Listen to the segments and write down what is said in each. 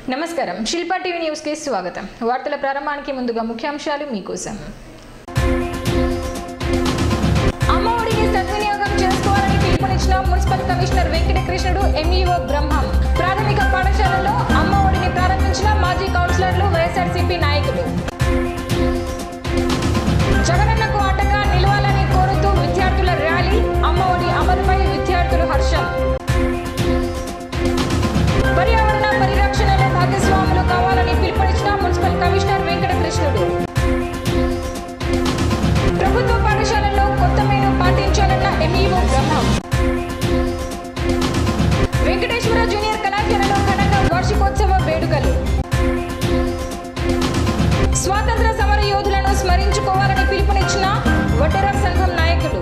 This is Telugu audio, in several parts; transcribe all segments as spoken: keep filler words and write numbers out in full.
నమస్కారం శిల్పా టీవీ న్యూస్ కి స్వాగతం. వార్తల ప్రారంభానికి ముందుగా ముఖ్యాంశాలు మీకోసం. అమ్మఒడిని సద్వినియోగం చేసుకోవాలని పిలుపునిచ్చిన municipal commissioner Venkatakrishnudu, MEO Brahmam. ప్రాథమిక పాఠశాలలో అమ్మఒడిని ప్రారంభించిన మాజీ కౌన్సిలర్లు, వైఎస్ఆర్సీపీ నాయకులు. జగనన్నకు అండగా నిలవాలని కోరుతూ విద్యార్థుల ర్యాలీ. అమ్మఒడి అమలుపై విద్యార్థులు హర్షం. పర్యావరణ పరిరక్షణలో భాగస్వాములు కావాలని పిలుపునిచ్చిన మున్సిపల్ కమిషనర్ వెంకటకృష్ణుడు. ప్రభుత్వ పాఠశాలల్లో కొత్త మెనూ పాటించాలన్న ఎంఈఓ బ్రహ్మం. వెంకటేశ్వర జూనియర్ కళాశాలలో ఘనంగా వార్షికోత్సవ వేడుకలు. స్వాతంత్ర సమర యోధులను స్మరించుకోవాలని పిలుపునిచ్చిన వడ్డెర సంఘం నాయకులు.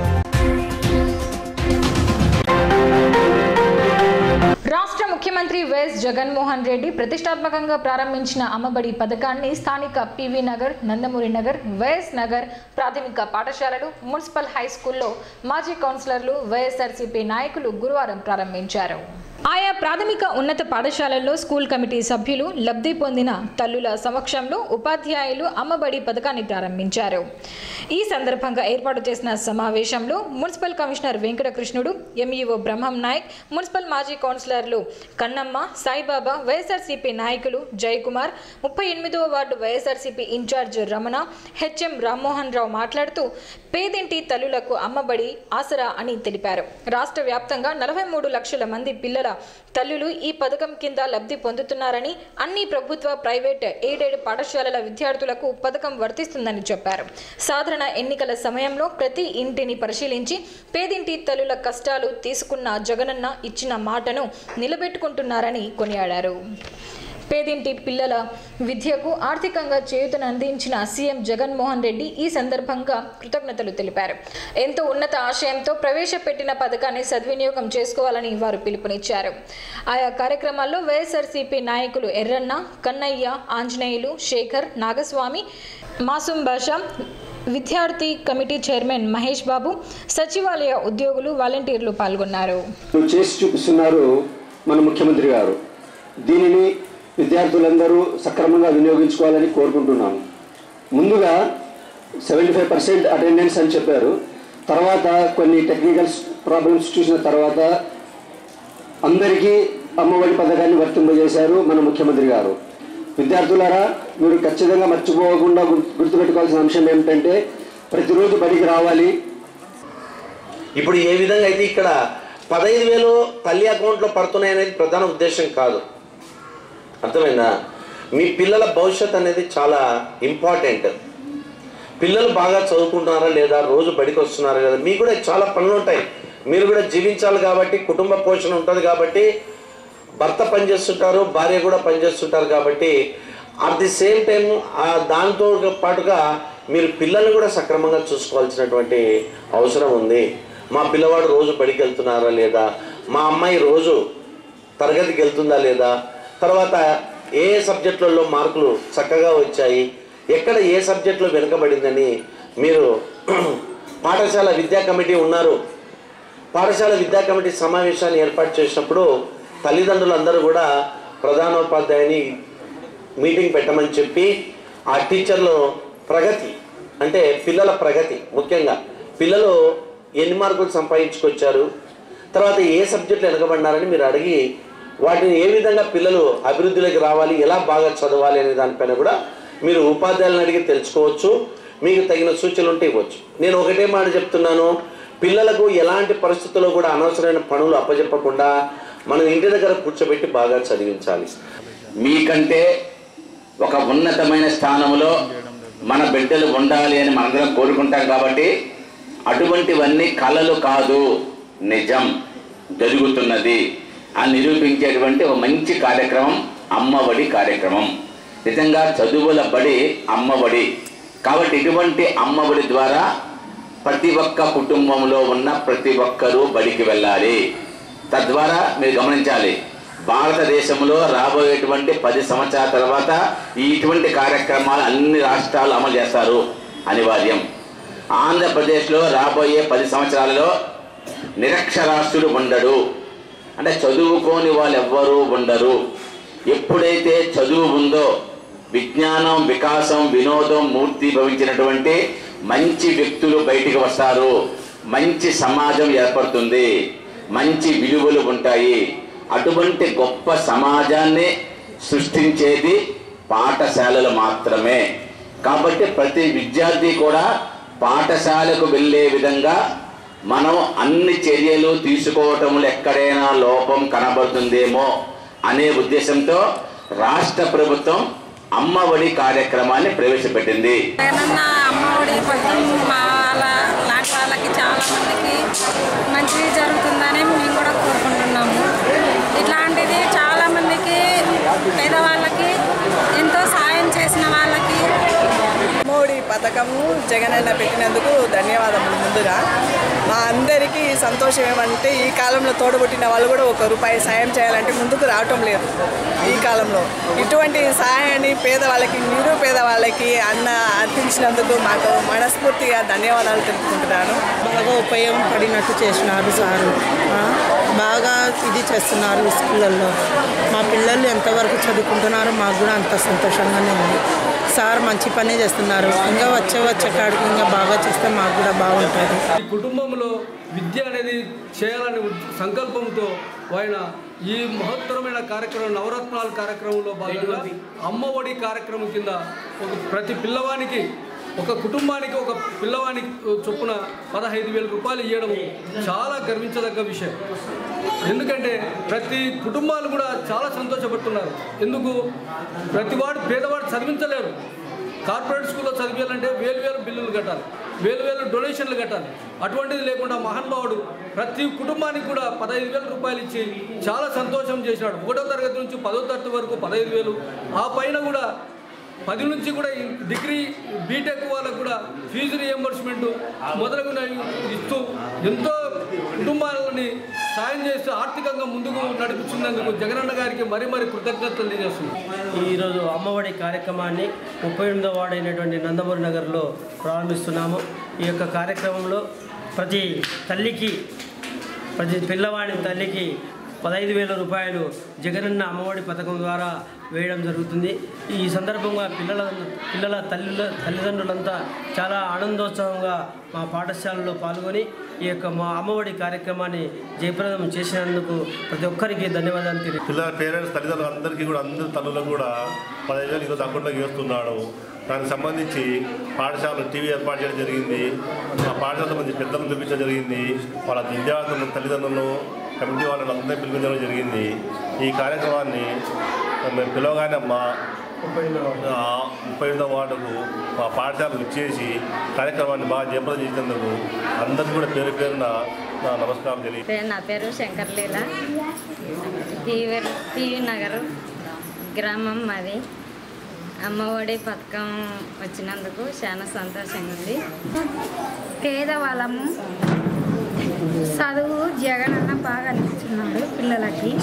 రాష్ట్ర ముఖ్యమంత్రి వైఎస్ జగన్మోహన్ రెడ్డి ప్రతిష్టాత్మకంగా ప్రారంభించిన అమ్మబడి పథకాన్ని స్థానిక పివి నగర్, నందమూరి నగర్, వైఎస్ నగర్ ప్రాథమిక పాఠశాలలు, మున్సిపల్ హై స్కూల్లో మాజీ కౌన్సిలర్లు, వైఎస్ఆర్సీపీ నాయకులు గురువారం ప్రారంభించారు. ఆయా ప్రాథమిక ఉన్నత పాఠశాలల్లో స్కూల్ కమిటీ సభ్యులు, లబ్ధి పొందిన తల్లుల సమక్షంలో ఉపాధ్యాయులు అమ్మబడి పథకాన్ని ప్రారంభించారు. ఈ సందర్భంగా ఏర్పాటు చేసిన సమావేశంలో municipal commissioner Venkatakrishnudu, MEO Brahmam Naik, municipal మాజీ కౌన్సిలర్లు కన్నమ్మ, సాయిబాబా, వైఎస్ఆర్సీపీ నాయకులు జయకుమార్, ముప్పై ఎనిమిదవ ward YSRCP in-charge Ramana, HM Rammohan Rao మాట్లాడుతూ పేదింటి తల్లులకు అమ్మబడి ఆసరా అని తెలిపారు. రాష్ట్ర వ్యాప్తంగా నలభై మూడు లక్షల మంది పిల్లల తల్లులు ఈ పథకం కింద లబ్ధి పొందుతున్నారని, అన్ని ప్రభుత్వ, ప్రైవేట్, ఎయిడెడ్ పాఠశాలల విద్యార్థులకు పథకం వర్తిస్తుందని చెప్పారు. సాధారణ ఎన్నికల సమయంలో ప్రతి ఇంటిని పరిశీలించి పేదింటి తల్లుల కష్టాలు తీసుకున్న జగనన్న ఇచ్చిన మాటను నిలబెట్టుకుంటున్నారని కొనియాడారు. పేదింటి పిల్లల విద్యకు ఆర్థికంగా చేయూతను అందించిన సీఎం జగన్మోహన్ రెడ్డి ఈ సందర్భంగా కృతజ్ఞతలు తెలిపారు. ఎంతో ఉన్నత ఆశయంతో ప్రవేశపెట్టిన పథకాన్ని సద్వినియోగం చేసుకోవాలని వారు పిలుపునిచ్చారు. ఆయా కార్యక్రమాల్లో వైఎస్ఆర్సీపీ నాయకులు ఎర్రన్న, కన్నయ్య, ఆంజనేయులు, శేఖర్, నాగస్వామి, మాసూం బాషా, విద్యార్థి కమిటీ చైర్మన్ మహేష్ బాబు, సచివాలయ ఉద్యోగులు, వాలంటీర్లు పాల్గొన్నారు. చేసి చూపిస్తున్నారు మన ముఖ్యమంత్రి గారు. దీనిని విద్యార్థులందరూ సక్రమంగా వినియోగించుకోవాలని కోరుకుంటున్నాను. ముందుగా సెవెంటీ ఫైవ్ పర్సెంట్ అటెండెన్స్ అని చెప్పారు. తర్వాత కొన్ని టెక్నికల్ ప్రాబ్లమ్స్ చూసిన తర్వాత అందరికీ అమ్మఒడి పథకాన్ని వర్తింపజేశారు మన ముఖ్యమంత్రి గారు. విద్యార్థులారా, మీరు ఖచ్చితంగా మర్చిపోకుండా గుర్తుపెట్టుకోవాల్సిన అంశం ఏమిటంటే ప్రతిరోజు బడికి రావాలి. ఇప్పుడు ఏ విధంగా అయితే ఇక్కడ పదహైదు వేలు తల్లి అకౌంట్లో పడుతున్నాయి అనేది ప్రధాన ఉద్దేశం కాదు. అర్థమైందా? మీ పిల్లల భవిష్యత్ అనేది చాలా ఇంపార్టెంట్. పిల్లలు బాగా చదువుకుంటున్నారా లేదా, రోజు బడికి వస్తున్నారా లేదా, మీకు కూడా చాలా పనులు ఉంటాయి. మీరు కూడా జీవించాలి కాబట్టి, కుటుంబ పోషణ ఉంటుంది కాబట్టి, భర్త పనిచేస్తుంటారు, భార్య కూడా పనిచేస్తుంటారు కాబట్టి, అట్ ది సేమ్ టైం దాంతో పాటుగా మీరు పిల్లల్ని కూడా సక్రమంగా చూసుకోవాల్సినటువంటి అవసరం ఉంది. మా పిల్లవాడు రోజు బడికి వెళ్తున్నారా లేదా, మా అమ్మాయి రోజు తరగతికి వెళ్తుందా లేదా, తర్వాత ఏ సబ్జెక్టులలో మార్కులు చక్కగా వచ్చాయి, ఎక్కడ ఏ సబ్జెక్టులో వెనుకబడిందని మీరు పాఠశాల విద్యా కమిటీ ఉన్నారు. పాఠశాల విద్యా కమిటీ సమావేశాన్ని ఏర్పాటు చేసినప్పుడు తల్లిదండ్రులందరూ కూడా ప్రధానోపాధ్యాయుని మీటింగ్ పెట్టమని చెప్పి ఆ టీచర్లు ప్రగతి అంటే పిల్లల ప్రగతి, ముఖ్యంగా పిల్లలు ఎన్ని మార్కులు సంపాదించుకొచ్చారు, తర్వాత ఏ సబ్జెక్టులు వెనుకబడినారని మీరు అడిగి వాటిని ఏ విధంగా పిల్లలు అభివృద్ధిలోకి రావాలి, ఎలా బాగా చదవాలి అనే దానిపైన కూడా మీరు ఉపాధ్యాయులను అడిగి తెలుసుకోవచ్చు. మీకు తగిన సూచనలు ఉంటే ఇవ్వచ్చు. నేను ఒకటే మాట చెప్తున్నాను, పిల్లలకు ఎలాంటి పరిస్థితుల్లో కూడా అనవసరమైన పనులు అప్పచెప్పకుండా మనం ఇంటి దగ్గర కూర్చోబెట్టి బాగా చదివించాలి. మీకంటే ఒక ఉన్నతమైన స్థానంలో మన బిడ్డలు ఉండాలి అని మనందరం కోరుకుంటాం కాబట్టి అటువంటివన్నీ కలలు కాదు, నిజం జరుగుతున్నది అని నిరూపించేటువంటి ఒక మంచి కార్యక్రమం అమ్మఒడి కార్యక్రమం. నిజంగా చదువుల బడి అమ్మఒడి కాబట్టి ఇటువంటి అమ్మఒడి ద్వారా ప్రతి ఒక్క కుటుంబంలో ఉన్న ప్రతి ఒక్కరూ బడికి వెళ్ళాలి. తద్వారా మీరు గమనించాలి, భారతదేశంలో రాబోయేటువంటి పది సంవత్సరాల తర్వాత ఇటువంటి కార్యక్రమాలు అన్ని రాష్ట్రాలు అమలు చేస్తారు, అనివార్యం. ఆంధ్రప్రదేశ్లో రాబోయే పది సంవత్సరాలలో నిరక్షరాస్యుడు ఉండడు, అంటే చదువుకోని వాళ్ళు ఎవ్వరూ ఉండరు. ఎప్పుడైతే చదువు ఉందో విజ్ఞానం, వికాసం, వినోదం మూర్తి భవించినటువంటి మంచి వ్యక్తులు బయటికి వస్తారు, మంచి సమాజం ఏర్పడుతుంది, మంచి విలువలు ఉంటాయి. అటువంటి గొప్ప సమాజాన్ని సృష్టించేది పాఠశాలలు మాత్రమే. కాబట్టి ప్రతి విద్యార్థి కూడా పాఠశాలకు వెళ్ళే విధంగా మనం అన్ని చర్యలు తీసుకోవటంలో ఎక్కడైనా లోపం కనబడుతుందేమో అనే ఉద్దేశంతో రాష్ట్ర ప్రభుత్వం అమ్మఒడి కార్యక్రమాన్ని ప్రవేశపెట్టింది. అమ్మఒడి పథకం మా లాంటి వాళ్ళకి చాలా మందికి మంచి జరుగుతుందని మేము కూడా కోరుకుంటున్నాము. ఇట్లాంటిది చాలా మందికి పేదవాళ్ళకి ఎంతో సాయం చేసిన వాళ్ళకి అమ్మఒడి పథకము జగనన్న పెట్టినందుకు ధన్యవాదములు. ముందుగా మా అందరికీ సంతోషం ఏమంటే ఈ కాలంలో తోడబుట్టిన వాళ్ళు కూడా ఒక రూపాయి సాయం చేయాలంటే ముందుకు రావటం లేదు. ఈ కాలంలో ఇటువంటి సహాయాన్ని పేదవాళ్ళకి, నిరుపేద వాళ్ళకి అన్న అందించినందుకు మాకు మనస్ఫూర్తిగా ధన్యవాదాలు తెలుపుకుంటున్నాను. బాగా ఉపయోగపడినట్టు చేసినారు సారు, బాగా ఇది చేస్తున్నారు స్కూళ్ళల్లో. మా పిల్లలు ఎంతవరకు చదువుకుంటున్నారో మాకు కూడా అంత సంతోషంగానే ఉంది. సార్ మంచి పని చేస్తున్నారు, ఇంకా వచ్చే వచ్చే కాడికి ఇంకా బాగా చేస్తే మాకు కూడా బాగుంటుంది. ఈ కుటుంబంలో విద్య అనేది చేయాలనే సంకల్పంతో ఆయన ఈ మహత్తరమైన కార్యక్రమం నవరత్నాల కార్యక్రమంలో భాగంగా అమ్మఒడి కార్యక్రమం కింద ఒక ప్రతి పిల్లవానికి, ఒక కుటుంబానికి ఒక పిల్లవానికి చొప్పున పదహైదు వేల రూపాయలు ఇవ్వడం చాలా గర్వించదగ్గ విషయం. ఎందుకంటే ప్రతి కుటుంబాలు కూడా చాలా సంతోషపడుతున్నారు. ఎందుకు ప్రతివాడు పేదవాడు చదివించలేరు. కార్పొరేట్ స్కూల్లో చదివేయాలంటే వేలు వేలు బిల్లులు కట్టాలి, వేలు వేలు డొనేషన్లు కట్టాలి. అటువంటిది లేకుండా మహానుభావుడు ప్రతి కుటుంబానికి కూడా పదహైదు వేల రూపాయలు ఇచ్చి చాలా సంతోషం చేసినాడు. ఒకటో తరగతి నుంచి పదో తరగతి వరకు పదహైదు వేలు, ఆ పైన కూడా పది నుంచి కూడా డిగ్రీ బీటెక్ వాళ్ళకు కూడా ఫీజు రియంబర్స్మెంట్ మొదలగు ఇస్తూ ఎంతో కుటుంబాలని సాయం చేస్తూ ఆర్థికంగా ముందుకు నడిపించినందుకు జగనన్న గారికి మరీ మరీ కృతజ్ఞతలు తెలియజేస్తుంది. ఈరోజు అమ్మఒడి కార్యక్రమాన్ని ముప్పై ఎనిమిదవ వార్డు అయినటువంటి నందమూరి నగర్లో ప్రారంభిస్తున్నాము. ఈ యొక్క కార్యక్రమంలో ప్రతి తల్లికి, ప్రతి పిల్లవాడి తల్లికి పదహైదు వేల రూపాయలు జగనన్న అమ్మఒడి పథకం ద్వారా వేయడం జరుగుతుంది. ఈ సందర్భంగా పిల్లల పిల్లల తల్లి తల్లిదండ్రులంతా చాలా ఆనందోత్సవంగా మా పాఠశాలలో పాల్గొని ఈ యొక్క మా అమ్మఒడి కార్యక్రమాన్ని జయప్రదం చేసినందుకు ప్రతి ఒక్కరికి ధన్యవాదాలు తెలియదు. పిల్లల పేరెంట్స్ తల్లిదండ్రులు అందరికీ కూడా అందరి తల్లులకు కూడా పదహైదు వేలు ఈరోజు అకౌంట్లోకి వేస్తున్నాడు. దానికి సంబంధించి పాఠశాలలో టీవీ ఏర్పాటు చేయడం జరిగింది. ఆ పాఠశాల మంది పెద్దలను పిలిపించడం జరిగింది. వాళ్ళ విద్యార్థులను, తల్లిదండ్రులను, కమిటీ వాళ్ళని అందరినీ పిలిపించడం జరిగింది. ఈ కార్యక్రమాన్ని మేము పిలవగానే మా ముప్పై ఎనిమిదవ వార్డుకు మా పాఠశాలకు ఇచ్చేసి కార్యక్రమాన్ని బాగా జయప్రదం చేసినందుకు అందరికీ కూడా పేరు పేరున నా నమస్కారం తెలియదు. నా పేరు శంకర్లీల, టీవీ నగర్ గ్రామం మాది. అమ్మఒడి పథకం వచ్చినందుకు చాలా సంతోషంగా ఉంది. పేదవాళ్ళము చదువు జగనన్న బాగా అందిస్తున్నాడు పిల్లలకి.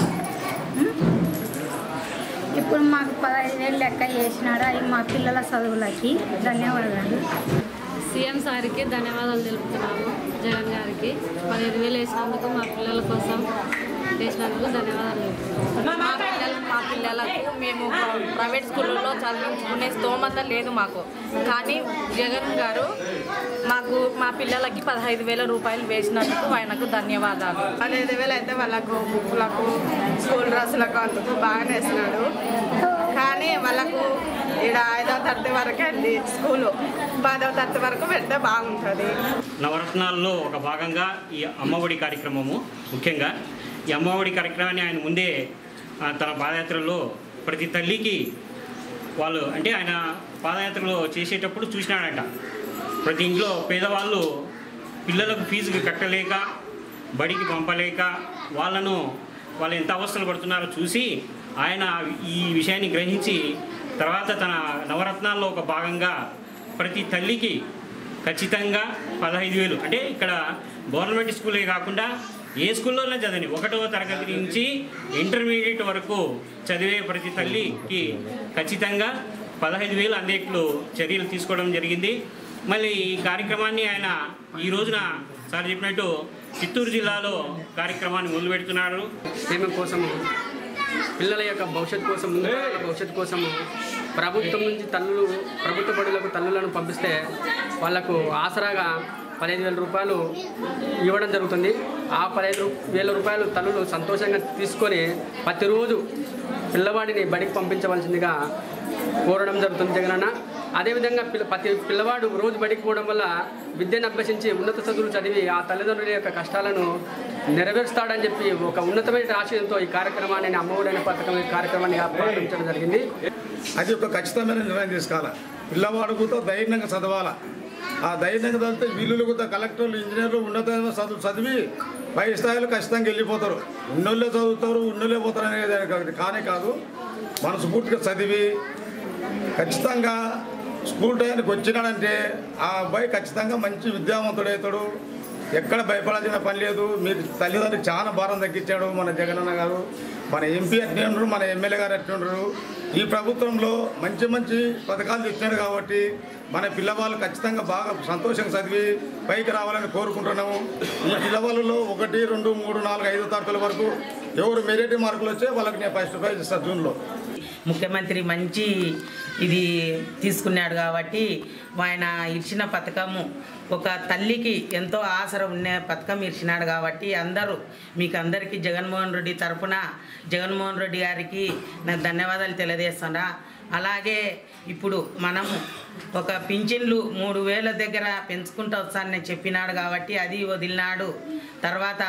ఇప్పుడు మాకు పదహైదు వేలు లెక్క చేసినాడు. అవి మా పిల్లల చదువులకి ధన్యవాదాలు. సీఎం సార్కి ధన్యవాదాలు తెలుపుతున్నాము. జగన్ గారికి పదిహేను వేలు వేసినందుకు మా పిల్లల కోసం వేసినందుకు ధన్యవాదాలు తెలుపుతున్నాము. మా పిల్లలు మా పిల్లలకు మేము ప్రైవేట్ స్కూళ్ళలో చదివించుకునే స్తోమత లేదు మాకు. కానీ జగన్ గారు మాకు మా పిల్లలకి పదహైదు వేల రూపాయలు వేసినందుకు ఆయనకు ధన్యవాదాలు. పదహైదు వేలు అయితే వాళ్ళకు బుక్కులకు, స్కూల్ డ్రెస్సులకు అందుకు బాగానే వేసినాడు. కానీ వాళ్ళకు ఇక్కడ ఐదవ తరగతి వరకే అండి స్కూలు, పదవ తరగతి వరకు పెడితే బాగుంటుంది. నవరత్నాల్లో ఒక భాగంగా ఈ అమ్మఒడి కార్యక్రమము, ముఖ్యంగా ఈ అమ్మఒడి కార్యక్రమాన్ని ఆయన ముందే తన పాదయాత్రలో ప్రతి తల్లికి వాళ్ళు అంటే ఆయన పాదయాత్రలో చేసేటప్పుడు చూసినాడంట. ప్రతి ఇంట్లో పేదవాళ్ళు పిల్లలకు ఫీజుకి కట్టలేక, బడికి పంపలేక వాళ్ళను వాళ్ళు ఎంత అవస్థలు పడుతున్నారో చూసి ఆయన ఈ విషయాన్ని గ్రహించి తర్వాత తన నవరత్నాల్లో ఒక భాగంగా ప్రతి తల్లికి ఖచ్చితంగా పదహైదు వేలు అంటే ఇక్కడ గవర్నమెంట్ స్కూలే కాకుండా ఏ స్కూల్లోనే చదివి ఒకటవ తరగతి నుంచి ఇంటర్మీడియట్ వరకు చదివే ప్రతి తల్లికి ఖచ్చితంగా పదహైదు వేలు అందేట్లు చర్యలు తీసుకోవడం జరిగింది. మళ్ళీ ఈ కార్యక్రమాన్ని ఆయన ఈ రోజున సార్ చెప్పినట్టు చిత్తూరు జిల్లాలో కార్యక్రమాన్ని మొదలుపెడుతున్నారు. క్షేమం కోసం పిల్లల యొక్క భవిష్యత్తు కోసం ముందు భవిష్యత్తు కోసం ప్రభుత్వం నుంచి తల్లులు ప్రభుత్వ బడులకు తల్లులను పంపిస్తే వాళ్లకు ఆసరాగా పదిహేను వేల రూపాయలు ఇవ్వడం జరుగుతుంది. ఆ పదిహేను వేల రూపాయలు తల్లులు సంతోషంగా తీసుకొని ప్రతిరోజు పిల్లవాడిని బడికి పంపించవలసిందిగా కోరడం జరుగుతుంది జగనన్న. అదేవిధంగా పిల్ల ప్రతి పిల్లవాడు రోజు బడికి పోవడం వల్ల విద్యను అభ్యసించి ఉన్నత చదువులు చదివి ఆ తల్లిదండ్రుల యొక్క కష్టాలను నెరవేరుస్తాడని చెప్పి ఒక ఉన్నతమైన ఆశయంతో ఈ కార్యక్రమాన్ని అమ్మఒడి అనే పథకం కార్యక్రమాన్ని ప్రారంభించడం జరిగింది. అది ఒక ఖచ్చితమైన నిర్ణయం తీసుకోవాలి. పిల్లవాడు కూడా ధైర్యంగా చదవాలా. ఆ ధైర్యంగా చదివితే వీళ్ళు కూడా కలెక్టర్లు ఇంజనీర్లు ఉన్నతమైన చదువు చదివి పై స్థాయిలో ఖచ్చితంగా వెళ్ళిపోతారు. ఉన్నోళ్ళే చదువుతారు ఉన్నోళ్ళే పోతారు అనేది కానీ కాదు. మనస్ఫూర్తిగా చదివి ఖచ్చితంగా స్కూల్ టైంకి వచ్చినాడంటే ఆ అబ్బాయి ఖచ్చితంగా మంచి విద్యావంతుడవుతాడు. ఎక్కడ భయపడాల్సిన పని లేదు. మీరు తల్లిదండ్రులకు చాలా భారం తగ్గించాడు మన జగనన్న గారు. మన ఎంపీ అట్నే ఉండరు, మన ఎమ్మెల్యే గారు అట్నే ఉండరు. ఈ ప్రభుత్వంలో మంచి మంచి పథకాలు తెచ్చినాడు కాబట్టి మన పిల్లవాళ్ళు ఖచ్చితంగా బాగా సంతోషంగా చదివి పైకి రావాలని కోరుకుంటున్నాము. ఈ పిల్లవాళ్ళలో ఒకటి రెండు మూడు నాలుగు ఐదు తరగతుల వరకు ఎవరు మెరిట్ మార్కులు వచ్చే వాళ్ళకి నేను ఫస్ట్ ప్రైజ్ ఇస్తాను జూన్లో. ముఖ్యమంత్రి మంచి ఇది తీసుకున్నాడు కాబట్టి ఆయన ఇచ్చిన పథకము ఒక తల్లికి ఎంతో ఆసర ఉన్న పథకం ఇచ్చినాడు కాబట్టి అందరూ మీకు అందరికీ జగన్మోహన్ రెడ్డి తరఫున జగన్మోహన్ రెడ్డి గారికి నాకు ధన్యవాదాలు తెలియజేస్తున్నా. అలాగే ఇప్పుడు మనము ఒక పింఛన్లు మూడు వేల దగ్గర పెంచుకుంటూ వస్తానని చెప్పినాడు కాబట్టి అది వదిలినాడు. తర్వాత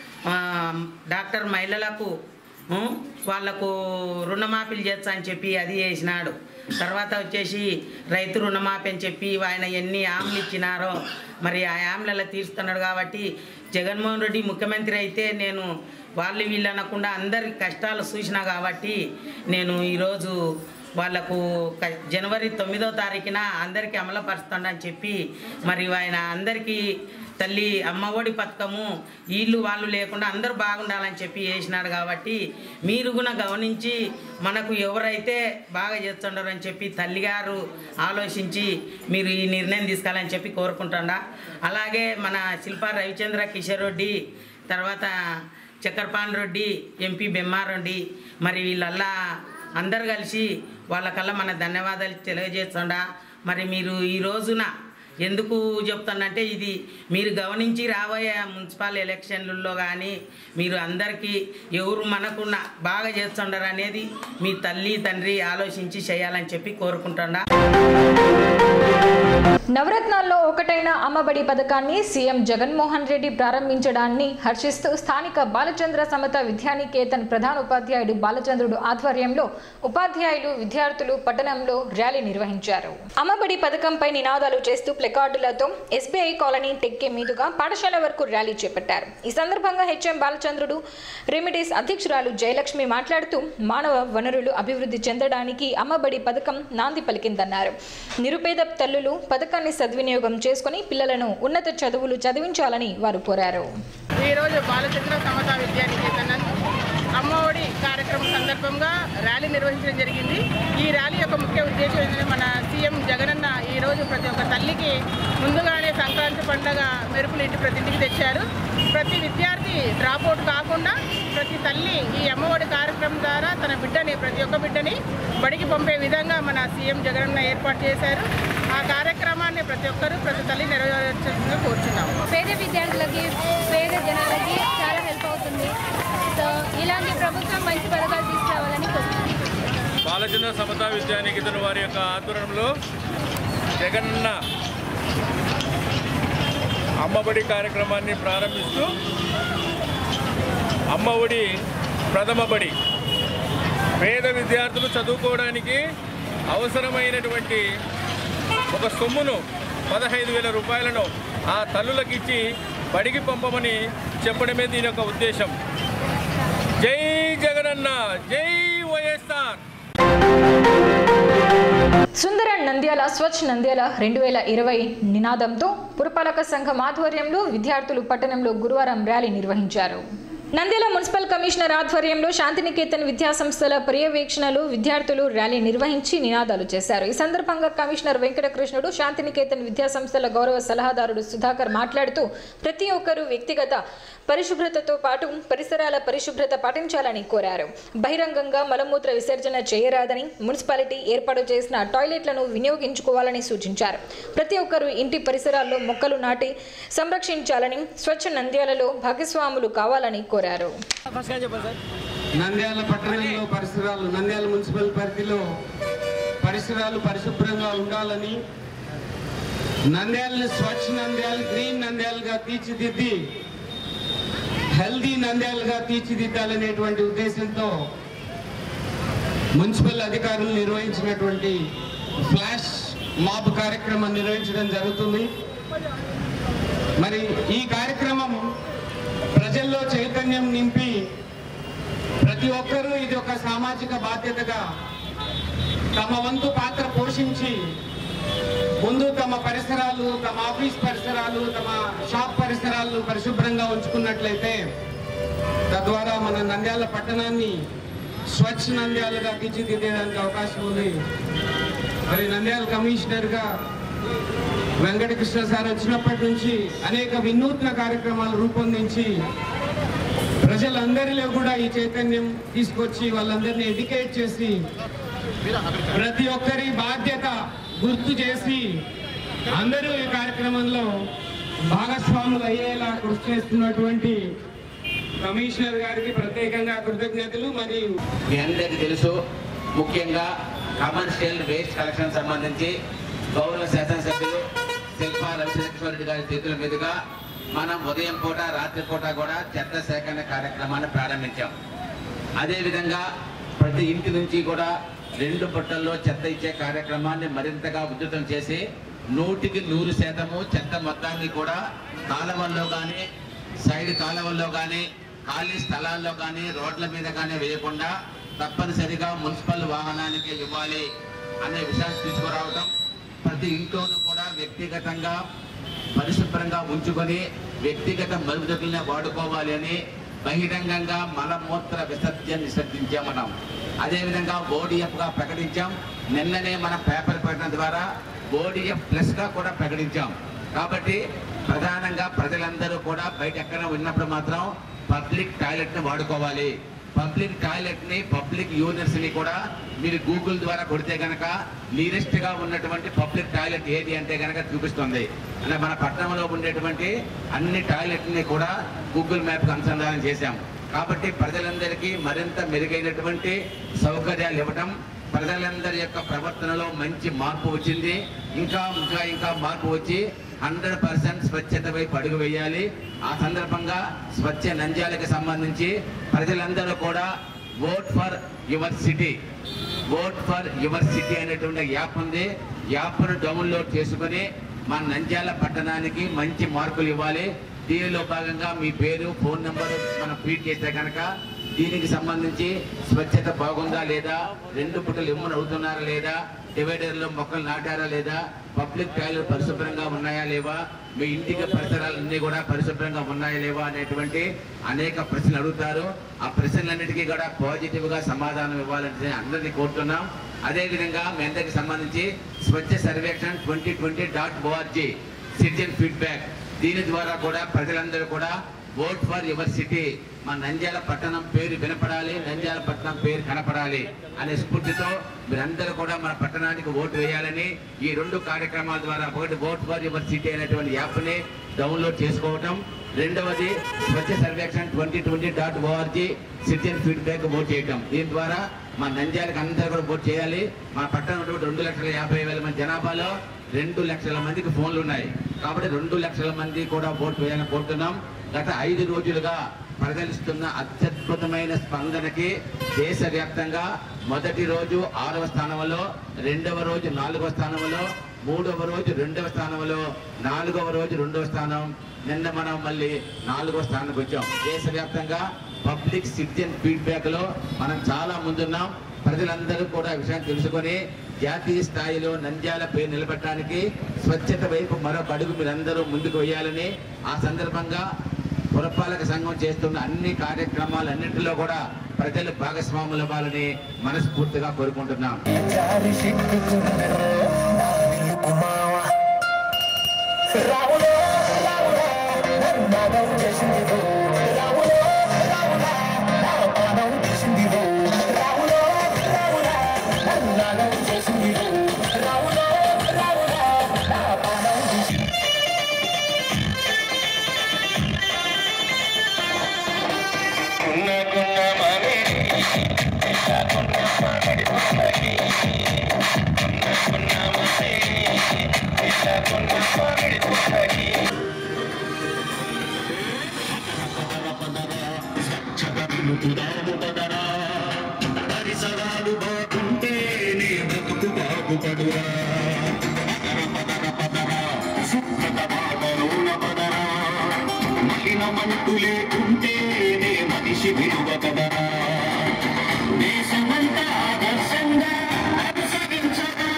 డాక్టర్ మహిళలకు వాళ్లకు రుణమాఫీలు చేస్తా అని చెప్పి అది చేసినాడు. తర్వాత వచ్చేసి రైతు రుణమాఫీ అని చెప్పి ఆయన ఎన్ని హామీలు ఇచ్చినారో మరి ఆ హామీలలో తీరుస్తున్నాడు కాబట్టి జగన్మోహన్ రెడ్డి ముఖ్యమంత్రి అయితే నేను వాళ్ళు వీళ్ళు అనకుండా అందరి కష్టాలు చూసినా కాబట్టి నేను ఈరోజు వాళ్లకు జనవరి తొమ్మిదో తారీఖున అందరికీ అమలుపరుస్తాడని చెప్పి మరి ఆయన అందరికీ తల్లి అమ్మఒడి పథకము వీళ్ళు వాళ్ళు లేకుండా అందరూ బాగుండాలని చెప్పి వేసినాడు కాబట్టి మీరు కూడా గమనించి మనకు ఎవరైతే బాగా చేస్తుండారో అని చెప్పి తల్లిగారు ఆలోచించి మీరు ఈ నిర్ణయం తీసుకోవాలని చెప్పి కోరుకుంటున్నా. అలాగే మన శిల్పా రవిచంద్ర కిషోర్ రెడ్డి తర్వాత చక్రపాణి రెడ్డి ఎంపీ బెమ్మారెడ్డి మరి వీళ్ళల్లా అందరు కలిసి వాళ్ళకల్లా మన ధన్యవాదాలు తెలియజేస్తుండా. మరి మీరు ఈ రోజున ఎందుకు చెప్తానంటే ఇది మీరు గమనించి రాబోయే మున్సిపల్ ఎలక్షన్లలో కానీ మీరు అందరికీ ఎవరు మనకున్న బాగా చేస్తుండారు అనేది మీ తల్లి తండ్రి ఆలోచించి చేయాలని చెప్పి కోరుకుంటున్నా. నవరత్నాల్లో ఒకటైన అమ్మబడి పథకాన్ని సీఎం జగన్మోహన్ రెడ్డి ప్రారంభించడాన్ని హర్షిస్తూ స్థానిక బాలచంద్ర సమత విద్యానికేతన్ ప్రధాన ఉపాధ్యాయుడు బాలచంద్రుడు ఆధ్వర్యంలో ఉపాధ్యాయులు విద్యార్థులు పట్టణంలో ర్యాలీ నిర్వహించారు. అమ్మబడి పథకంపై నినాదాలు చేస్తూ ప్లకార్డులతో ఎస్బీఐ కాలనీ టెక్కే మీదుగా పాఠశాల వరకు ర్యాలీ చేపట్టారు. ఈ సందర్భంగా హెచ్ఎం బాలచంద్రుడు రెమిడీస్ అధ్యక్షురాలు జయలక్ష్మి మాట్లాడుతూ మానవ వనరులు అభివృద్ధి చెందడానికి అమ్మబడి పథకం నాంది పలికిందన్నారు. నిరుపేద తల్లులు పథకాన్ని సద్వినియోగం చేసుకుని పిల్లలను ఉన్నత చదువులు చదివించాలని వారు కోరారు. ఈరోజు బాలచంద్ర సమతా విద్యానికేతన్ అమ్మఒడి కార్యక్రమం సందర్భంగా ర్యాలీ నిర్వహించడం జరిగింది. ఈ ర్యాలీ యొక్క ముఖ్య ఉద్దేశం ఏంటంటే మన సీఎం జగనన్న ఈరోజు ప్రతి ఒక్క తల్లికి ముందుగానే సంక్రాంతి పండుగ మెరుపులు ఇంటి ప్రతి ఇంటికి తెచ్చారు. ప్రతి విద్యార్థి డ్రాప్ అవుట్ కాకుండా ప్రతి తల్లి ఈ అమ్మఒడి కార్యక్రమం ద్వారా తన బిడ్డని ప్రతి ఒక్క బిడ్డని బడికి పంపే విధంగా మన సీఎం జగనన్న ఏర్పాటు చేశారు. ఆ కార్యక్రమాన్ని ప్రతి ఒక్కరూ ప్రతి తల్లి నెరవేర్చాలని కోరుచున్నాము. పేద విద్యార్థులకి పేద జనాలకి చాలా హెల్ప్ అవుతుంది. సో ఇలాంటి ప్రభుత్వం మంచి పథకాలు తీసుకురావాలని కోరుతున్నాను. బాలచంద్ర సమతా విద్యానికేతన్ వారి యొక్క ఆధ్వర్యంలో జగనన్న అమ్మఒడి కార్యక్రమాన్ని ప్రారంభిస్తూ అమ్మఒడి ప్రథమ బడి పేద విద్యార్థులు చదువుకోవడానికి అవసరమైనటువంటి ఒక సొమ్మును పదహైదు వేల రూపాయలను ఆ తల్లులకు ఇచ్చి బడికి పంపమని చెప్పడమే దీని యొక్క ఉద్దేశం. జై జగనన్న, జై వైఎస్ఆర్. సుందర నంద్యాల స్వచ్ఛ నంద్యాల రెండు వేల ఇరవై నినాదంతో పురపాలక సంఘం ఆధ్వర్యంలో విద్యార్థులు పట్టణంలో గురువారం ర్యాలీ నిర్వహించారు. నంద్యాల మున్సిపల్ కమిషనర్ ఆధ్వర్యంలో శాంతినికేతన్ విద్యాసంస్థల పర్యవేక్షణలు విద్యార్థులు ర్యాలీ నిర్వహించి నినాదాలు చేశారు. ఈ సందర్భంగా కమిషనర్ వెంకటకృష్ణుడు శాంతినికేతన్ విద్యాసంస్థల గౌరవ సలహాదారుడు సుధాకర్ మాట్లాడుతూ ప్రతి ఒక్కరూ వ్యక్తిగత పరిశుభ్రతతో పాటు పరిసరాల పరిశుభ్రత పాటించాలని కోరారు. బహిరంగంగా మలమూత్ర విసర్జన చేయరాదని, మున్సిపాలిటీ ఏర్పాటు చేసిన టాయిలెట్లను వినియోగించుకోవాలని సూచించారు. ప్రతి ఒక్కరూ ఇంటి పరిసరాల్లో మొక్కలు నాటి సంరక్షించాలని, స్వచ్ఛ నంద్యాలలో భాగస్వాములు కావాలని కోరారు. నంద్యాల పట్టణంలో పరిసరాలు నంద్యాల మున్సిపల్ పరిధిలో పరిసరాలు పరిశుభ్రంగా ఉండాలని, నంద్యాలని స్వచ్ఛ నంద్యాల గ్రీన్ నంద్యాలుగా తీర్చిదిద్ది హెల్దీ నంద్యాలుగా తీర్చిదిద్దాలనేటువంటి ఉద్దేశంతో మున్సిపల్ అధికారులు నిర్వహించినటువంటి ఫ్లాష్ మాబ్ కార్యక్రమం నిర్వహించడం జరుగుతుంది. మరి ఈ కార్యక్రమం ప్రజల్లో చైతన్యం నింపి ప్రతి ఒక్కరూ ఇది ఒక సామాజిక బాధ్యతగా తమ వంతు పాత్ర పోషించి ముందు తమ పరిసరాలు, తమ ఆఫీస్ పరిసరాలు, తమ షాప్ పరిసరాలను పరిశుభ్రంగా ఉంచుకున్నట్లయితే తద్వారా మన నంద్యాల పట్టణాన్ని స్వచ్ఛ నంద్యాలుగా తీర్చిదిద్దేదానికి అవకాశం ఉంది. మరి నంద్యాల కమిషనర్గా వెంకటకృష్ణ సార్ వచ్చినప్పటి నుంచి అనేక వినూత్న కార్యక్రమాలు రూపొందించి ప్రజలందరిలో కూడా ఈ చైతన్యం తీసుకొచ్చి వాళ్ళందరినీ ఎడ్యుకేట్ చేసి ప్రతి ఒక్కరి బాధ్యత గుర్తు చేసి అందరూ ఈ కార్యక్రమంలో భాగస్వాములు అయ్యేలా కృషి చేస్తున్నటువంటి కమిషనర్ గారికి ప్రత్యేకంగా కృతజ్ఞతలు. మరియు మీ అందరికీ తెలుసు, ముఖ్యంగా కమర్షియల్ వేస్ట్ కలెక్షన్ సంబంధించి గౌరవ శాసనసభ్యులు శిల్పా రెడ్డి గారి చేతుల మీదుగా మనం ఉదయం పూట రాత్రి పూట కూడా చెత్త సేకరణ కార్యక్రమాన్ని ప్రారంభించాం. అదేవిధంగా ప్రతి ఇంటి నుంచి కూడా రెండు బుట్టల్లో చెత్త ఇచ్చే కార్యక్రమాన్ని మరింతగా ఉధృతం చేసి నూటికి నూరు శాతము చెత్త మొత్తాన్ని కూడా కాలువల్లో కానీ, సైడ్ కాలువల్లో కానీ, ఖాళీ స్థలాల్లో కానీ, రోడ్ల మీద కానీ వేయకుండా తప్పనిసరిగా మున్సిపల్ వాహనానికి ఇవ్వాలి అనే విషయాన్ని తీసుకురావడం, ప్రతి ఇంట్లోనూ కూడా వ్యక్తిగతంగా పరిశుభ్రంగా ఉంచుకొని వ్యక్తిగత మరుగుదొడ్లను వాడుకోవాలి అని బహిరంగంగా మలమూత్ర విసర్జన విసర్జించాం మనం. అదేవిధంగా ఓడిఎఫ్గా ప్రకటించాం. నిన్ననే మనం పేపర్ ప్రకటన ద్వారా ఓడిఎఫ్ ప్లస్గా కూడా ప్రకటించాం. కాబట్టి ప్రధానంగా ప్రజలందరూ కూడా బయట ఎక్కడ ఉన్నప్పుడు మాత్రం పబ్లిక్ టాయిలెట్ని వాడుకోవాలి. పబ్లిక్ టాయిలెట్ని, పబ్లిక్ యూనిట్స్ని కూడా మీరు గూగుల్ ద్వారా కొడితే కనుక నియరెస్ట్గా ఉన్నటువంటి పబ్లిక్ టాయిలెట్ ఏది అంటే కనుక చూపిస్తుంది. అంటే మన పట్టణంలో ఉండేటువంటి అన్ని టాయిలెట్ని కూడా గూగుల్ మ్యాప్కి అనుసంధానం చేశాం. కాబట్టి ప్రజలందరికీ మరింత మెరుగైనటువంటి సౌకర్యాలు ఇవ్వటం, ప్రజలందరి యొక్క ప్రవర్తనలో మంచి మార్పు వచ్చింది. ఇంకా ఇంకా ఇంకా మార్పు వచ్చి హండ్రెడ్ పర్సెంట్ స్వచ్ఛత వైపు అడుగు వేయాలి. ఆ సందర్భంగా స్వచ్ఛ నంద్యాలకు సంబంధించి ప్రజలందరూ కూడా vote for your city, vote for your city అనేటువంటి యాప్ ఉంది. యాప్ను డౌన్లోడ్ చేసుకుని మన నంద్యాల పట్టణానికి మంచి మార్కులు ఇవ్వాలి. దీనిలో భాగంగా మీ పేరు, ఫోన్ నెంబర్ మనం ఫీడ్ చేస్తే కనుక దీనికి సంబంధించి స్వచ్ఛత బాగుందా లేదా, రెండు పుట్టలు ఇమ్మని అవుతున్నారా లేదా, డివైడర్లో మొక్కలు నాటారా లేదా, పబ్లిక్ టాయిలెట్ పరిశుభ్రంగా ఉన్నాయా లేవా, మీ ఇంటికి పరిసరాలన్నీ కూడా పరిశుభ్రంగా ఉన్నాయా లేవా అనేటువంటి అనేక ప్రశ్నలు అడుగుతారు. ఆ ప్రశ్నలన్నిటికీ కూడా పాజిటివ్గా సమాధానం ఇవ్వాలని అందరినీ కోరుతున్నాం. అదేవిధంగా మీ అందరికి సంబంధించి Swachh Survekshan twenty twenty dot ORG citizen feedback, దీని ద్వారా కూడా ప్రజలందరూ కూడా ఓట్ ఫర్ యువర్ సిటీ, మన నంద్యాల పట్టణం పేరు వినపడాలి, నంద్యాల పట్టణం పేరు కనపడాలి అనే స్ఫూర్తితో మీరందరూ కూడా మన పట్టణానికి ఓటు వేయాలని ఈ రెండు కార్యక్రమాల ద్వారా, ఒకటి ఓట్ ఫర్ యువర్ సిటీ అనేటువంటి యాప్ని డౌన్లోడ్ చేసుకోవటం, రెండవది Swachh Survekshan twenty twenty dot ORG citizen feedback vote చేయటం. దీని ద్వారా మన నంద్యాలకు అందరూ కూడా ఓట్ చేయాలి. మన పట్టణంలో రెండు లక్షల యాభై వేల మంది జనాభాలో రెండు లక్షల మందికి ఫోన్లు ఉన్నాయి. కాబట్టి రెండు లక్షల మంది కూడా ఓటు వేయాలని కోరుతున్నాం. గత ఐదు రోజులుగా ప్రజలిస్తున్న అత్యద్భుతమైన స్పందనకి దేశవ్యాప్తంగా మొదటి రోజు ఆరవ స్థానంలో, రెండవ రోజు నాలుగవ స్థానంలో, మూడవ రోజు రెండవ స్థానంలో, నాలుగవ రోజు రెండవ స్థానం, నిన్న మనం మళ్ళీ నాలుగవ స్థానానికి వచ్చాం. దేశవ్యాప్తంగా పబ్లిక్ సిటిజన్ ఫీడ్బ్యాక్లో మనం చాలా ముందున్నాం. ప్రజలందరూ కూడా విషయాన్ని తెలుసుకొని జాతీయ స్థాయిలో నంద్యాల పేరు నిలబెట్టడానికి స్వచ్ఛత వైపు మరొక అడుగు మీరందరూ ముందుకు వేయాలని, ఆ సందర్భంగా పురపాలక సంఘం చేస్తున్న అన్ని కార్యక్రమాలన్నింటిలో కూడా ప్రజలు భాగస్వాములు అవ్వాలని మనస్ఫూర్తిగా కోరుకుంటున్నాం. మనిషి విలువ కదరా దేశమంతా ఆదర్శంగా అనుసరించగా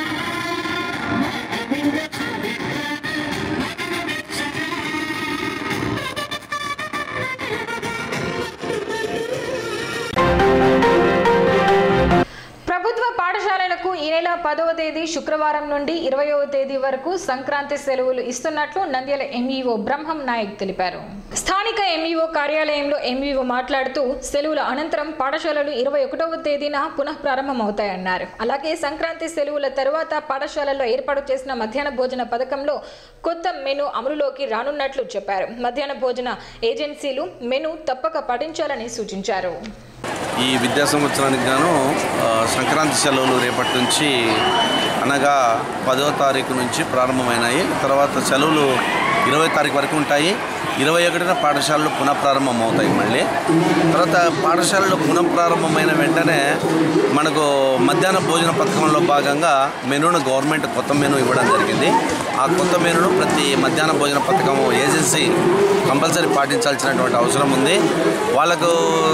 ప్రభుత్వ పాఠశాలలకు ఈ నెల పదవ తేదీ శుక్రవారం నుండి ఇరవయవ తేదీ వరకు సంక్రాంతి సెలవులు ఇస్తున్నట్లు నంద్యాల ఎంఈఓ బ్రహ్మం నాయక్ తెలిపారు. స్థానిక ఎంఈఓ కార్యాలయంలో ఎంఈఓ మాట్లాడుతూ సెలవుల అనంతరం పాఠశాలలు ఇరవై ఒకటవ తేదీన పునః ప్రారంభమవుతాయన్నారు. అలాగే సంక్రాంతి సెలవుల తరువాత పాఠశాలల్లో ఏర్పాటు చేసిన మధ్యాహ్న భోజన పథకంలో కొత్త మెను అమలులోకి రానున్నట్లు చెప్పారు. మధ్యాహ్న భోజన ఏజెన్సీలు మెను తప్పక పాటించాలని సూచించారు. ఈ విద్యా సంవత్సరానికి గాను సంక్రాంతి సెలవులు రేపటి నుంచి అనగా పదవ తారీఖు నుంచి ప్రారంభమైనాయి. తర్వాత సెలవులు ఇరవై తారీఖు వరకు ఉంటాయి. ఇరవై ఒకటిన పాఠశాలలు పునఃప్రారంభం అవుతాయి. మళ్ళీ తర్వాత పాఠశాలలు పునఃప్రారంభమైన వెంటనే మనకు మధ్యాహ్న భోజన పథకంలో భాగంగా మెనూను గవర్నమెంట్ కొత్త మెనూ ఇవ్వడం జరిగింది. ఆ కొత్త మెనూను ప్రతి మధ్యాహ్న భోజన పథకం ఏజెన్సీ కంపల్సరీ పాటించాల్సినటువంటి అవసరం ఉంది. వాళ్ళకు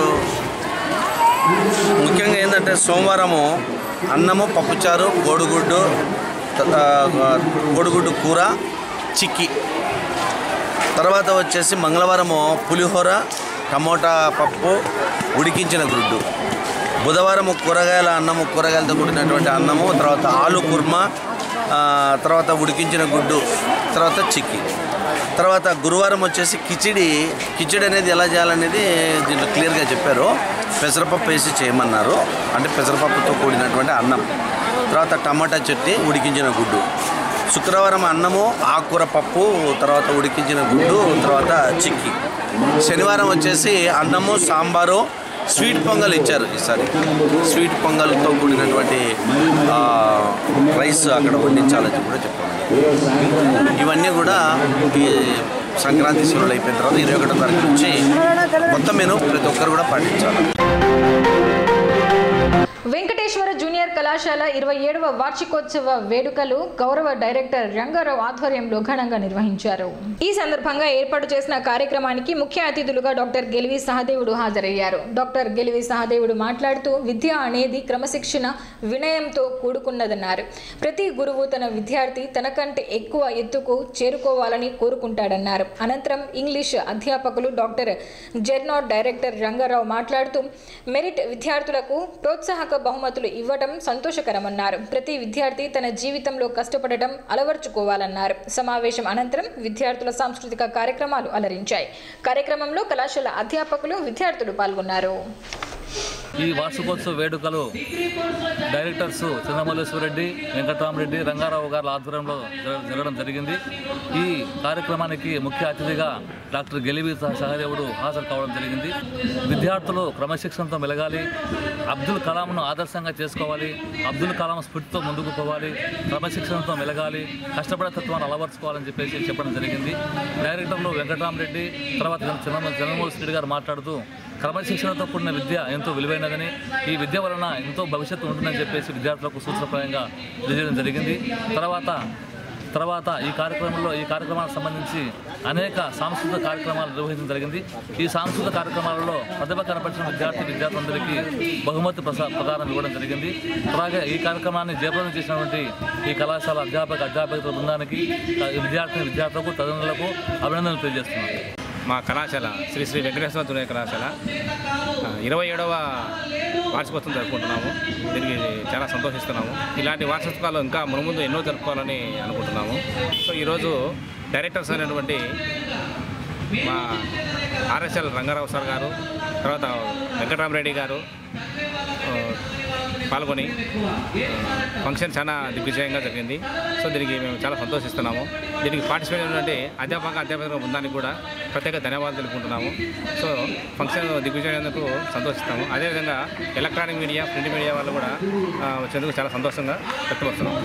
ముఖ్యంగా ఏంటంటే సోమవారము అన్నము పప్పుచారు కోడిగుడ్డు కోడిగుడ్డు కూర చిక్కి, తర్వాత వచ్చేసి మంగళవారము పులిహోర టమోటా పప్పు ఉడికించిన గుడ్డు, బుధవారము కూరగాయల అన్నము కూరగాయలతో కూడినటువంటి అన్నము, తర్వాత ఆలు కుర్మా, తర్వాత ఉడికించిన గుడ్డు, తర్వాత చిక్కి. తర్వాత గురువారం వచ్చేసి కిచిడి. కిచిడి అనేది ఎలా చేయాలనేది దీంట్లో క్లియర్గా చెప్పారు. పెసరపప్పు వేసి చేయమన్నారు, అంటే పెసరపప్పుతో కూడినటువంటి అన్నం, తర్వాత టమాటా చట్నీ, ఉడికించిన గుడ్డు. శుక్రవారం అన్నము ఆకుకూర పప్పు, తర్వాత ఉడికించిన గుడ్డు, తర్వాత చిక్కి. శనివారం వచ్చేసి అన్నము సాంబారు స్వీట్ పొంగల్ ఇచ్చారు. ఈసారి స్వీట్ పొంగల్తో కూడినటువంటి రైస్ అక్కడ వండించాలని కూడా చెప్పారు. ఇవన్నీ కూడా ఈ సంక్రాంతి సెలవులు అయిపోయిన తర్వాత ఇరవై ఒకటో తారీఖు నుంచి మొత్తం మెనూ ప్రతి ఒక్కరు కూడా పాటించాలి. వెంకటేశ్వర జూనియర్ కళాశాల ఇరవై ఏడవ వార్షికోత్సవ వేడుకలు గౌరవ డైరెక్టర్ రంగారావు ఆధ్వర్యంలో ఘనంగా నిర్వహించారు. ఈ సందర్భంగా ఏర్పాటు చేసిన కార్యక్రమానికి ముఖ్య అతిథులుగా డాక్టర్ గెలివి సహదేవుడు హాజరయ్యారు. డాక్టర్ గెలివి సహదేవుడు మాట్లాడుతూ విద్య అనేది క్రమశిక్షణ వినయంతో కూడుకున్నదన్నారు. ప్రతి గురువు తన విద్యార్థి తనకంటే ఎక్కువ ఎత్తుకు చేరుకోవాలని కోరుకుంటాడన్నారు. అనంతరం ఇంగ్లీష్ అధ్యాపకులు డాక్టర్ జెర్నాట్ డైరెక్టర్ రంగారావు మాట్లాడుతూ మెరిట్ విద్యార్థులకు ప్రోత్సాహక బహుమతులు ఇవ్వడం సంతోషకరమన్నారు. ప్రతి విద్యార్థి తన జీవితంలో కష్టపడటం అలవర్చుకోవాలన్నారు. సమావేశం అనంతరం విద్యార్థుల సాంస్కృతిక కార్యక్రమాలు అలరించాయి. కార్యక్రమంలో కళాశాల అధ్యాపకులు విద్యార్థులు పాల్గొన్నారు. ఈ వార్షికోత్సవ వేడుకలు డైరెక్టర్స్ చంద్రమల్లేశ్వరరెడ్డి, వెంకటరామరెడ్డి, రంగారావు గారి ఆధ్వర్యంలో జరగడం జరిగింది. ఈ కార్యక్రమానికి ముఖ్య అతిథిగా డాక్టర్ గెలివి సహదేవుడు హాజరు కావడం జరిగింది. విద్యార్థులు క్రమశిక్షణతో మెలగాలి, అబ్దుల్ కలాంను ఆదర్శంగా చేసుకోవాలి, అబ్దుల్ కలాం స్ఫూర్తితో ముందుకు పోవాలి, క్రమశిక్షణతో మెలగాలి, కష్టపడే తత్వాన్ని అలవర్చుకోవాలని చెప్పేసి చెప్పడం జరిగింది. డైరెక్టర్లు వెంకటరామరెడ్డి, తర్వాత చంద్రమల్లేశ్వరరెడ్డి గారు మాట్లాడుతూ క్రమశిక్షణతో కూడిన విద్య ఎంతో విలువైనదని, ఈ విద్య వలన ఎంతో భవిష్యత్తు ఉంటుందని చెప్పేసి విద్యార్థులకు సూచనప్రాయంగా తెలియజేయడం జరిగింది. తర్వాత తర్వాత ఈ కార్యక్రమంలో ఈ కార్యక్రమాలకు సంబంధించి అనేక సాంస్కృతిక కార్యక్రమాలు నిర్వహించడం జరిగింది. ఈ సాంస్కృతిక కార్యక్రమాలలో ప్రతిభ కనపరిచిన విద్యార్థి విద్యార్థులందరికీ బహుమతి ప్రసా ప్రదానం ఇవ్వడం జరిగింది. అలాగే ఈ కార్యక్రమాన్ని జయప్రదం చేసినటువంటి ఈ కళాశాల అధ్యాపక అధ్యాపక బృందానికి, విద్యార్థిని విద్యార్థులకు తల్లిదండ్రులకు అభినందనలు తెలియజేస్తున్నాను. మా కళాశాల శ్రీ శ్రీ వెంకటేశ్వర జూనియర్ కళాశాల ఇరవై ఏడవ వార్షికోత్సవం జరుపుకుంటున్నాము. దీనికి చాలా సంతోషిస్తున్నాము. ఇలాంటి వార్షికోత్సవాలు ఇంకా మునుముందు ఎన్నో జరుపుకోవాలని అనుకుంటున్నాము. సో ఈరోజు డైరెక్టర్స్ అయినటువంటి మా ఆర్ఎస్ఎల్ రంగారావు సార్ గారు, తర్వాత వెంకటరామరెడ్డి గారు పాల్గొని ఫంక్షన్ చాలా దిగ్విజయంగా జరిగింది. సో దీనికి మేము చాలా సంతోషిస్తున్నాము. దీనికి పార్టిసిపేట్ అయినటువంటి అధ్యాపక అధ్యాపక బృందానికి కూడా ప్రత్యేక ధన్యవాదాలు తెలుపుకుంటున్నాము. So function దిగ్విజయందుకు సంతోషిస్తాము. అదేవిధంగా ఎలక్ట్రానిక్ మీడియా, ప్రింట్ మీడియా వాళ్ళు కూడా వచ్చేందుకు చాలా సంతోషంగా వ్యక్తపరుస్తున్నాము.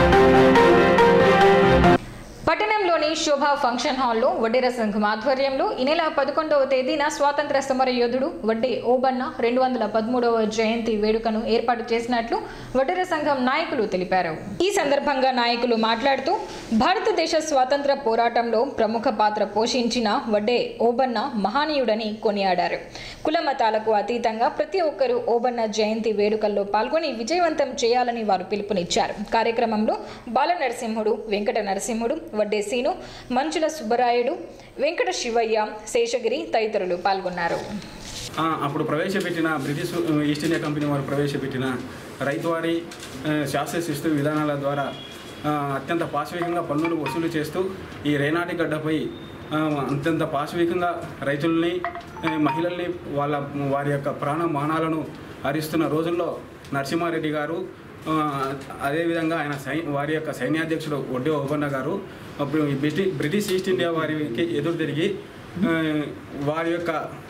పట్టణంలోని శోభా ఫంక్షన్ హాల్లో వడ్డేర సంఘం ఆధ్వర్యంలో ఈ నెల పదకొండవ తేదీన స్వాతంత్ర సమర యోధుడు వడ్డే ఓబన్న రెండు వందల పదమూడవ జయంతి వేడుకను ఏర్పాటు చేసినట్లు వడ్డేర సంఘం నాయకులు తెలిపారు. ఈ సందర్భంగా నాయకులు మాట్లాడుతూ భారతదేశ స్వాతంత్ర పోరాటంలో ప్రముఖ పాత్ర పోషించిన వడ్డే ఓబన్న మహానీయుడని కొనియాడారు. కుల మతాలకు అతీతంగా ప్రతి ఒక్కరూ ఓబన్న జయంతి వేడుకల్లో పాల్గొని విజయవంతం చేయాలని వారు పిలుపునిచ్చారు. కార్యక్రమంలో బాల నరసింహుడు, వెంకట నరసింహుడు, వడ్డే సీను, మంచుల సుబ్బరాయుడు, వెంకట శివయ్య, శేషగిరి తదితరులు పాల్గొన్నారు. అప్పుడు ప్రవేశపెట్టిన బ్రిటిష్ ఈస్ట్ ఇండియా కంపెనీ వారు ప్రవేశపెట్టిన రైతువారీ శాస్త్ర శిస్తు విధానాల ద్వారా అత్యంత పాశవికంగా పన్నులు వసూలు చేస్తూ ఈ రేనాటి గడ్డపై అత్యంత పాశవికంగా రైతుల్ని, మహిళల్ని వాళ్ళ వారి యొక్క ప్రాణ మానాలను హరిస్తున్న రోజుల్లో నరసింహారెడ్డి గారు, అదేవిధంగా ఆయన సై వారి యొక్క సైన్యాధ్యక్షుడు వడ్డే ఓబన్న గారు బ్రిటిష్ బ్రిటిష్ ఈస్ట్ ఇండియా వారికి ఎదురు తిరిగి వారి యొక్క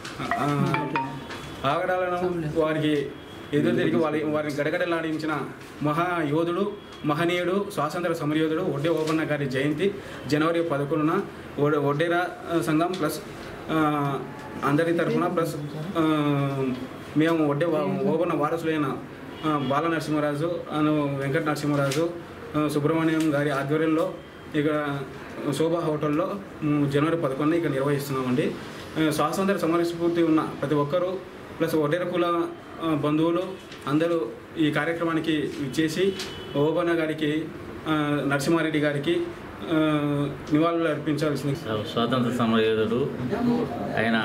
ఆగడాలను వారికి ఎదురు తిరిగి వారి వారిని గడగడలాడించిన మహాయోధుడు, మహనీయుడు, స్వాతంత్ర సమరయోధుడు వడ్డే ఓబన్న గారి జయంతి జనవరి పదకొండున వడ్డేరా సంఘం ప్లస్ అందరి తరఫున ప్లస్ మేము వడ్డే ఓబన్న వారసులైన బాల నరసింహరాజు అను వెంకట నరసింహరాజు సుబ్రహ్మణ్యం గారి ఆధ్వర్యంలో ఇక శోభా హోటల్లో జనవరి పదకొండున ఇక్కడ నిర్వహిస్తున్నామండి. స్వాతంత్ర సమరస్ఫూర్తి ఉన్న ప్రతి ఒక్కరూ ప్లస్ వడ్డేర కుల బంధువులు అందరూ ఈ కార్యక్రమానికి ఇచ్చేసి ఓబన్న గారికి, నరసింహారెడ్డి గారికి నివాళులు అర్పించాల్సింది. స్వాతంత్ర సమరయోధుడు ఆయన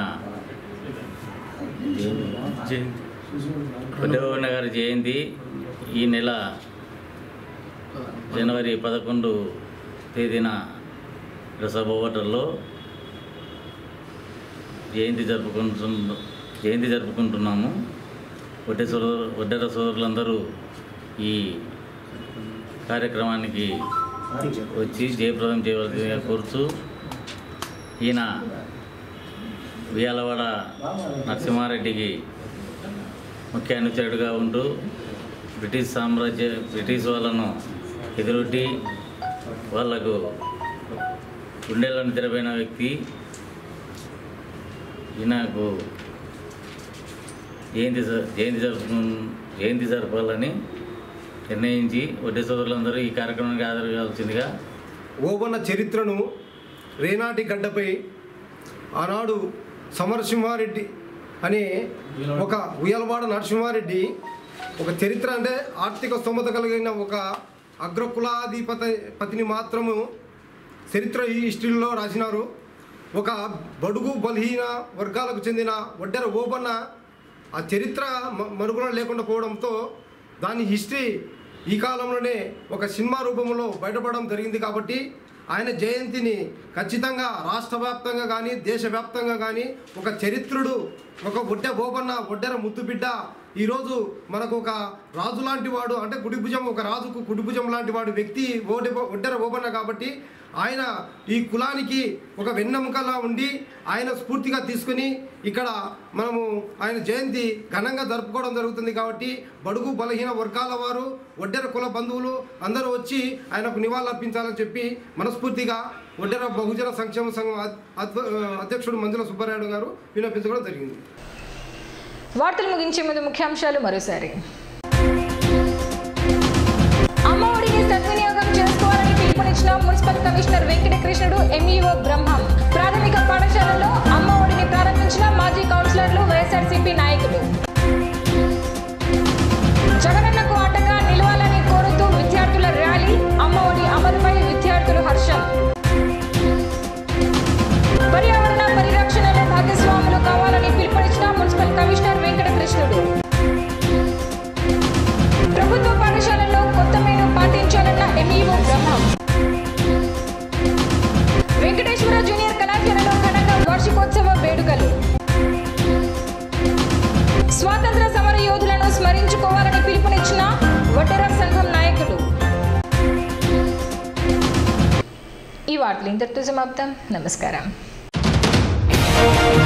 వడ్డే ఓబన్న గారి జయంతి ఈ నెల జనవరి పదకొండు తేదీన సభ హోటల్లో జయంతి జరుపుకుంటు జయంతి జరుపుకుంటున్నాము. వడ్డే సోదరు వడ్డేర సోదరులందరూ ఈ కార్యక్రమానికి వచ్చి జయప్రదం చేయవలసిందిగా కోరుతూ ఈయన వియాలవాడ నరసింహారెడ్డికి ముఖ్య అనుచరుడుగా ఉంటూ బ్రిటిష్ సామ్రాజ్య బ్రిటిష్ వాళ్ళను ఎదురొడ్డి వాళ్లకు గుండెలను తెరపోయిన వ్యక్తి. ఈయనకు జయంతి జయంతి జరుపు జయంతి జరపాలని నిర్ణయించి వడ్డే సోదరులందరూ ఈ కార్యక్రమానికి హాజరు కావాల్సిందిగా. ఓబన్న చరిత్రను రేనాటి గడ్డపై ఆనాడు సమరసింహారెడ్డి అనే ఒక ఉయ్యలవాడ నరసింహారెడ్డి ఒక చరిత్ర అంటే ఆర్థిక స్తోమత కలిగిన ఒక అగ్రకులాధిపతి పతిని మాత్రము చరిత్ర ఈ హిస్టరీలో రాసినారు. ఒక బడుగు బలహీన వర్గాలకు చెందిన వడ్డెర ఓబన్న ఆ చరిత్ర మరుగున లేకుండా పోవడంతో దాని హిస్టరీ ఈ కాలంలోనే ఒక సినిమా రూపంలో బయటపడడం జరిగింది. కాబట్టి ఆయన జయంతిని ఖచ్చితంగా రాష్ట్ర వ్యాప్తంగా కానీ దేశవ్యాప్తంగా కానీ ఒక చరిత్రుడు, ఒక వడ్డె ఓబన్న వడ్డెర ముద్దు బిడ్డ ఈరోజు మనకు ఒక రాజు లాంటి వాడు, అంటే కుడిభుజం, ఒక రాజుకు కుడిభుజం లాంటి వాడు వ్యక్తి ఓడి వడ్డెర ఓబన్న. కాబట్టి ఆయన ఈ కులానికి ఒక వెన్నెముకలా ఉండి ఆయన స్ఫూర్తిగా తీసుకుని ఇక్కడ మనము ఆయన జయంతి ఘనంగా జరుపుకోవడం జరుగుతుంది. కాబట్టి బడుగు బలహీన వర్గాల వారు, వడ్డెర కుల బంధువులు అందరూ వచ్చి ఆయనకు నివాళులర్పించాలని చెప్పి మనస్ఫూర్తిగా వడ్డెర బహుజన సంక్షేమ సంఘం అధ్యక్షుడు మంజుల సుబ్బారాయుడు గారు విన్నపించుకోవడం జరిగింది. వార్తలు ముగించే ముందు ముఖ్యాంశాలు మరోసారి. అమ్మఒడిని సద్వినియోగం చేసుకోవాలని పిలుపునిచ్చిన municipal commissioner Venkatakrishnudu, MEO Brahmam. ప్రాథమిక పాఠశాలలో అమ్మఒడిని ప్రారంభించిన మాజీ కౌన్సిలర్లు, వైఎస్ఆర్సీపీ నాయకులు. జగనన్నకు అండగా నిలవాలని కోరుతూ విద్యార్థుల ర్యాలీ. అమ్మఒడి అమలుపై విద్యార్థులు హర్షం. పర్యావరణ పరిరక్షణ ఈ వార్తలు ఇంతటితో సమాప్తం. నమస్కారం.